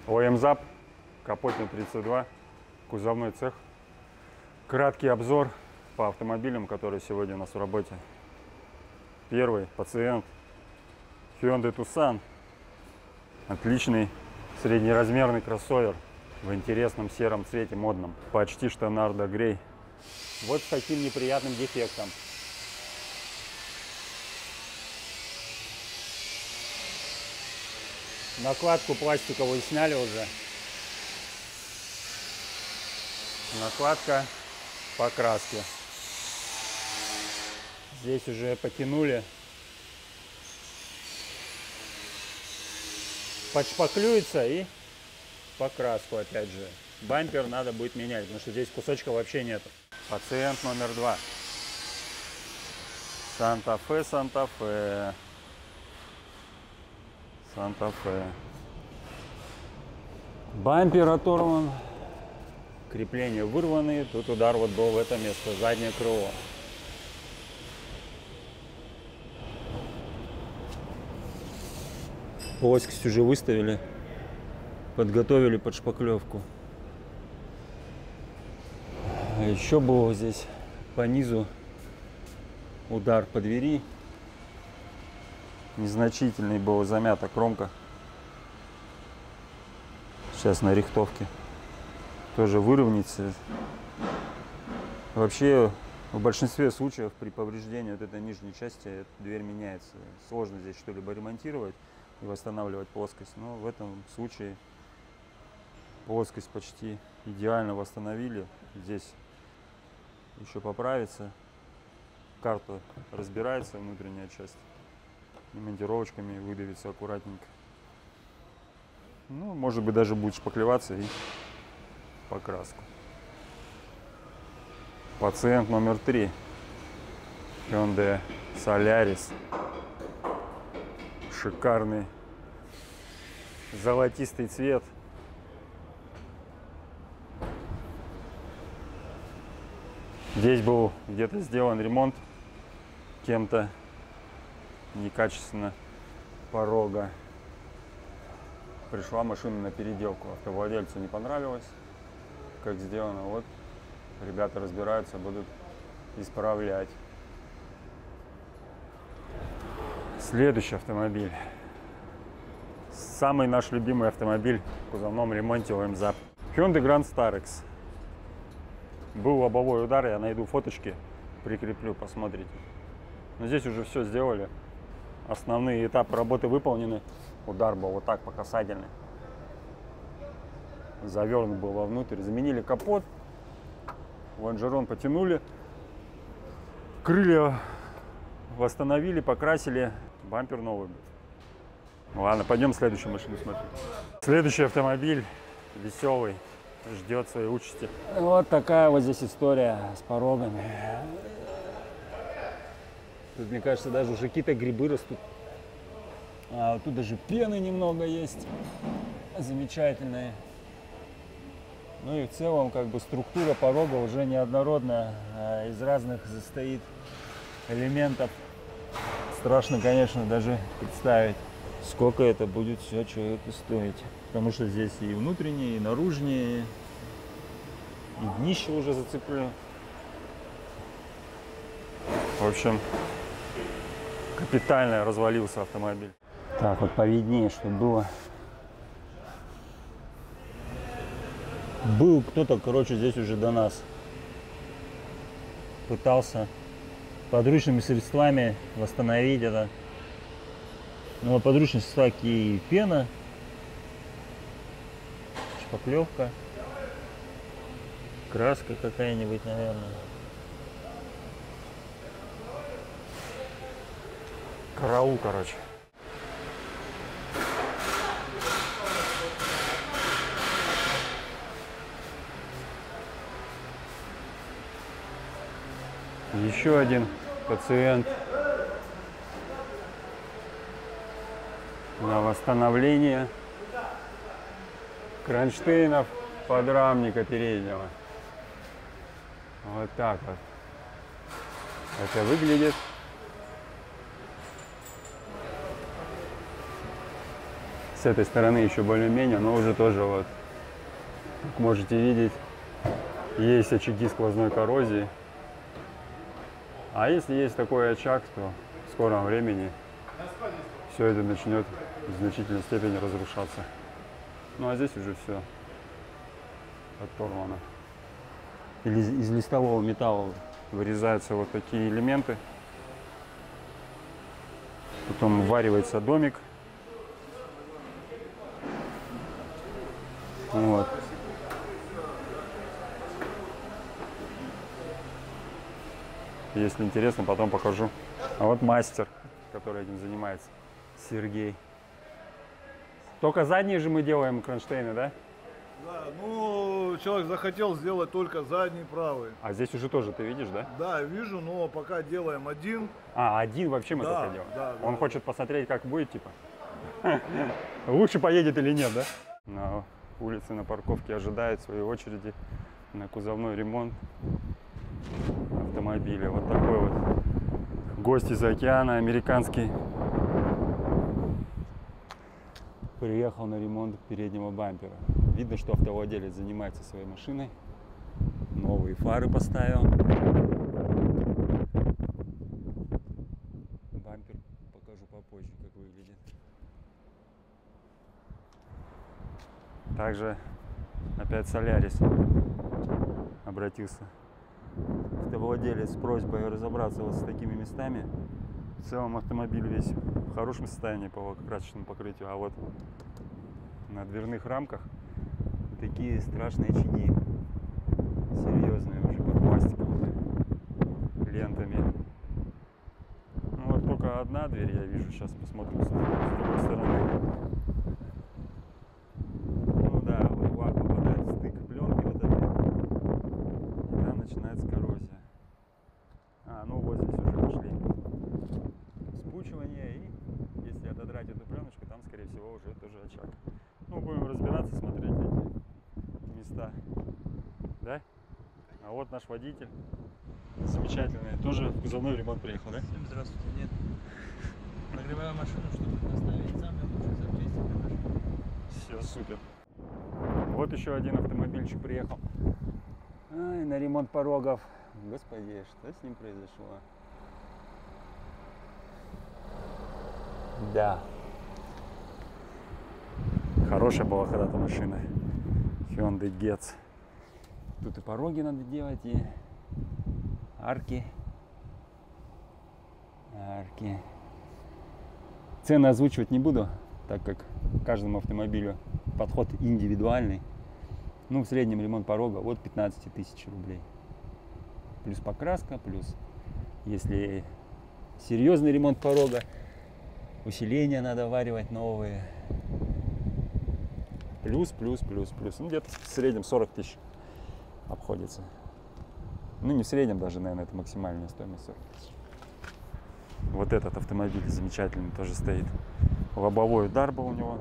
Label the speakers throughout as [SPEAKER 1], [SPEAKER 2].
[SPEAKER 1] ОМЗАП, капотный 32, кузовной цех. Краткий обзор по автомобилям, которые сегодня у нас в работе. Первый пациент Hyundai Tucson. Отличный среднеразмерный кроссовер в интересном сером цвете, модном. Почти что Нардо Грей. Вот с таким неприятным дефектом. Накладку пластиковую сняли уже. Накладка по краске. Здесь уже потянули. Подшпаклюется и покраску опять же. Бампер надо будет менять, потому что здесь кусочка вообще нету. Пациент номер 2. Санта-Фе, Санта-Фе. Санта-Фе. Бампер оторван. Крепления вырваны. Тут удар вот был в это место. Заднее крыло. Плоскость уже выставили. Подготовили под шпаклевку. А еще был здесь по низу удар по двери. Незначительный был, замята кромка. Сейчас на рихтовке. Тоже выровняется. Вообще, в большинстве случаев при повреждении вот этой нижней части дверь меняется. Сложно здесь что-либо ремонтировать и восстанавливать плоскость. Но в этом случае плоскость почти идеально восстановили. Здесь еще поправится. Карта разбирается, внутренняя часть. И монтировочками выдавится аккуратненько. Ну, может быть, даже будет шпаклеваться и покраску. Пациент номер 3. Hyundai Solaris. Шикарный золотистый цвет. Здесь был где-то сделан ремонт кем-то некачественно порога. Пришла машина на переделку. Автовладельцу не понравилось, как сделано. Вот ребята разбираются, будут исправлять. Следующий автомобиль. Самый наш любимый автомобиль в кузовном ремонте ОМЗАП. Hyundai Grand Starex. Был лобовой удар, я найду фоточки, прикреплю, посмотрите. Но здесь уже все сделали. Основные этапы работы выполнены. Удар был вот так по касательной. Завернут был вовнутрь. Заменили капот. Лонжерон потянули. Крылья восстановили, покрасили. Бампер новый. Ладно, пойдем следующую машину смотреть. Следующий автомобиль веселый. Ждет своей участи. Вот такая вот здесь история с порогами. Тут, мне кажется, даже уже какие-то грибы растут. А тут даже пены немного есть. Замечательные. Ну и в целом, как бы, структура порога уже неоднородная. Из разных состоит элементов. Страшно, конечно, даже представить, сколько это будет все человеку стоить. Потому что здесь и внутренние, и наружные, и днище уже зацеплю. В общем, капитально развалился автомобиль. Так, вот повиднее, что было. Был кто-то, короче, здесь уже до нас. Пытался подручными средствами восстановить это. Ну, а подручные средства какие? Пена, шпаклевка, краска какая-нибудь, наверное. Караул, короче. Еще один пациент на восстановление кронштейнов подрамника переднего. Вот так вот это выглядит. С этой стороны еще более-менее, но уже тоже вот, как можете видеть, есть очаги сквозной коррозии. А если есть такой очаг, то в скором времени все это начнет в значительной степени разрушаться. Ну а здесь уже все оторвано. Из листового металла вырезаются вот такие элементы. Потом вваривается домик. Вот. Если интересно, потом покажу. А вот мастер, который этим занимается, Сергей. Только задние же мы делаем кронштейны, да?
[SPEAKER 2] Да, ну человек захотел сделать только задний правый.
[SPEAKER 1] А здесь уже тоже ты видишь, да?
[SPEAKER 2] Да, вижу, но пока делаем один.
[SPEAKER 1] А, один вообще мы
[SPEAKER 2] Да,
[SPEAKER 1] только делаем.
[SPEAKER 2] да,
[SPEAKER 1] Он
[SPEAKER 2] да.
[SPEAKER 1] хочет посмотреть, как будет, типа. Лучше поедет или нет, да? На улице, на парковке ожидает своей очереди на кузовной ремонт автомобиля. Вот такой вот гость из океана, американский, приехал на ремонт переднего бампера. Видно, что автовладелец занимается своей машиной. Новые фары поставил. Бампер покажу попозже, как выглядит. Также опять Солярис обратился автовладелец с просьбой разобраться вот с такими местами. В целом автомобиль весь в хорошем состоянии по лакокрасочному покрытию, а вот на дверных рамках такие страшные очаги, серьезные уже под пластиковыми лентами. Ну вот только одна дверь я вижу, сейчас посмотрим с другой стороны. Ну да, вот лак попадает в стык пленки вот этой, и там начинается коррозия. Ну вот здесь уже пошли спучивание, и если отодрать эту пленочку, там скорее всего уже тоже очаг. Ну, будем разбираться, смотреть эти места, да? А вот наш водитель, замечательный, тоже в кузовной ремонт приехал, да?
[SPEAKER 3] Всем здравствуйте, нет. Нагреваю машину, чтобы оставить самые лучшие запчасти для машины.
[SPEAKER 1] Все, супер. Вот еще один автомобильчик приехал. Ай, на ремонт порогов. Господи, что с ним произошло? Да. Хорошая была когда-то машина. Hyundai Getz. Тут и пороги надо делать, и арки. Цены озвучивать не буду, так как каждому автомобилю подход индивидуальный. Ну, в среднем ремонт порога от 15 тысяч рублей. Плюс покраска, плюс, если серьезный ремонт порога, усиления надо варивать новые. Плюс. Ну, где-то в среднем 40 тысяч обходится. Ну, не в среднем даже, наверное, это максимальная стоимость 40 тысяч. Вот этот автомобиль замечательный тоже стоит. Лобовой удар был у него.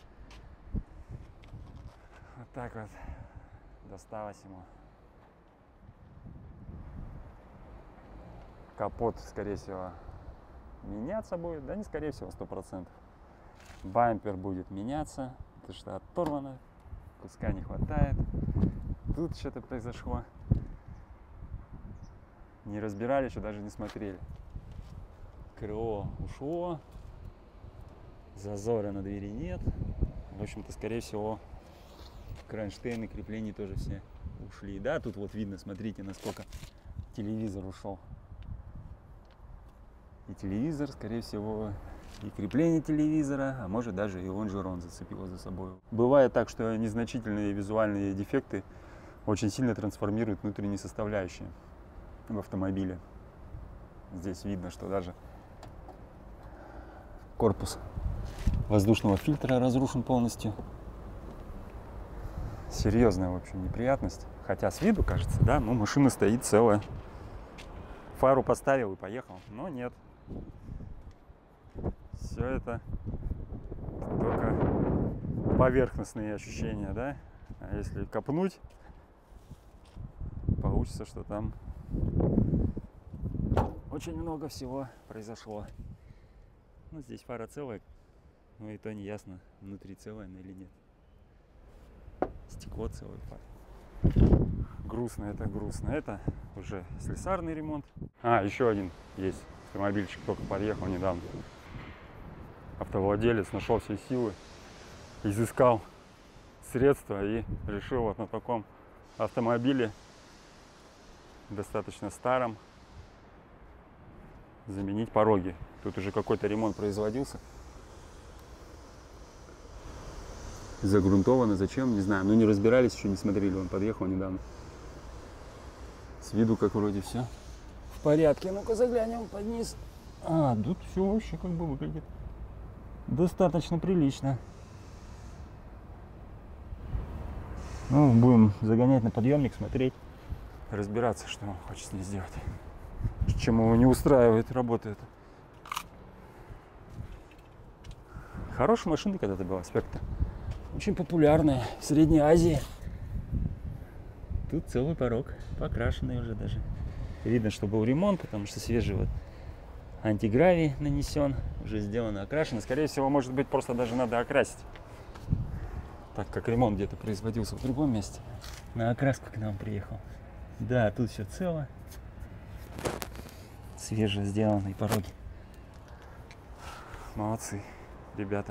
[SPEAKER 1] Вот так вот досталось ему. Капот, скорее всего, меняться будет. Да не скорее всего, 100%. Бампер будет меняться, потому что оторвано, куска не хватает. Тут что-то произошло. Не разбирали, еще даже не смотрели. Крыло ушло, зазора на двери нет. В общем-то, скорее всего, кронштейны, крепления тоже все ушли. Да, тут вот видно, смотрите, насколько телевизор ушел. И телевизор, скорее всего, и крепление телевизора, а может даже и лонжерон зацепило за собой. Бывает так, что незначительные визуальные дефекты очень сильно трансформируют внутренние составляющие в автомобиле. Здесь видно, что даже корпус воздушного фильтра разрушен полностью. Серьезная, в общем, неприятность. Хотя с виду кажется, да, ну машина стоит целая. Фару поставил и поехал, но нет. Все это только поверхностные ощущения, да? А если копнуть, получится, что там очень много всего произошло. Ну, здесь фара целая, Ну и то не ясно, внутри целое оно или нет. Стекло целое, грустно, это грустно. Это уже слесарный ремонт. А, еще один есть автомобильчик, только подъехал недавно. Автовладелец нашел все силы, изыскал средства и решил вот на таком автомобиле, достаточно старом, заменить пороги. Тут уже какой-то ремонт производился. Загрунтовано, зачем, не знаю. Ну не разбирались, еще не смотрели, он подъехал недавно. С виду как вроде все в порядке. Ну-ка заглянем под низ. А, тут все вообще как бы выглядит достаточно прилично. Ну, будем загонять на подъемник, смотреть, разбираться, что он хочет с ней сделать. Чем его не устраивает работа эта. Хорошая машина когда-то была, Спектр. Очень популярная в Средней Азии. Тут целый порог, покрашенный уже даже. Видно, что был ремонт, потому что свежий вот антигравий нанесен, уже сделано, окрашено. Скорее всего, может быть, просто даже надо окрасить, так как ремонт где-то производился в другом месте. На окраску к нам приехал. Да, тут все цело. Свеже сделанные пороги. Молодцы, ребята.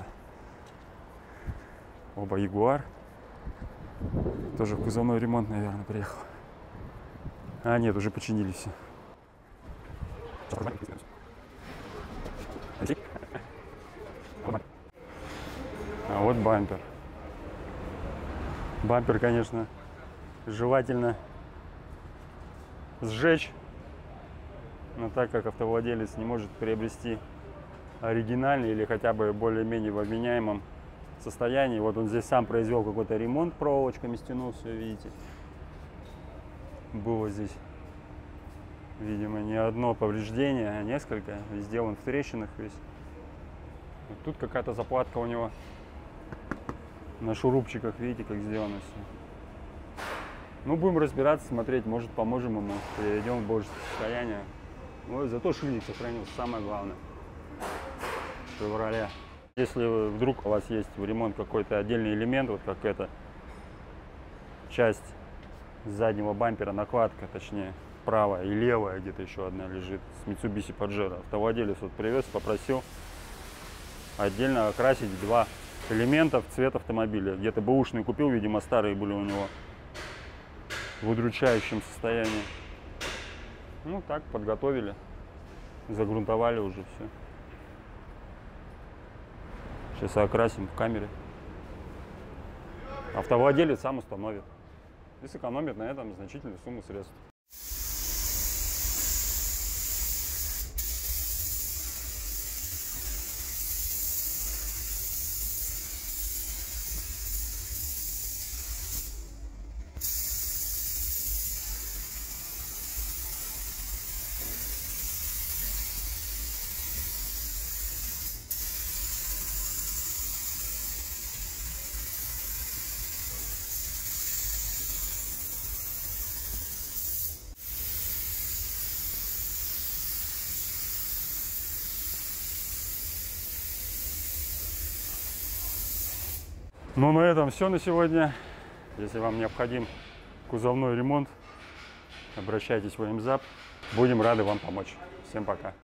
[SPEAKER 1] Оба Ягуар. Тоже кузовной ремонт, наверное, приехал. А, нет, уже починили все. А вот бампер. Бампер, конечно, желательно сжечь. Но так как автовладелец не может приобрести оригинальный или хотя бы более-менее в обменяемом состоянии, вот он здесь сам произвел какой-то ремонт, проволочками стянул, все видите. Было здесь, видимо, не одно повреждение, а несколько. Везде он в трещинах весь. Вот тут какая-то заплатка у него на шурупчиках, видите, как сделано все. Ну, будем разбираться, смотреть, может, поможем ему, приведем в большее состояние. Ой, зато шильник сохранился, самое главное. Шевроле. Если вдруг у вас есть в ремонт какой-то отдельный элемент, вот как эта часть заднего бампера, накладка, точнее, правая и левая, где-то еще одна лежит, с Mitsubishi Pajero. Автовладелец вот привез, попросил отдельно окрасить два элемента в цвет автомобиля. Где-то бэушные купил, видимо, старые были у него в удручающем состоянии. Ну так, подготовили, загрунтовали уже все. Сейчас окрасим в камере. Автовладелец сам установит и сэкономит на этом значительную сумму средств. Ну, на этом все на сегодня. Если вам необходим кузовной ремонт, обращайтесь в МЗАП. Будем рады вам помочь. Всем пока.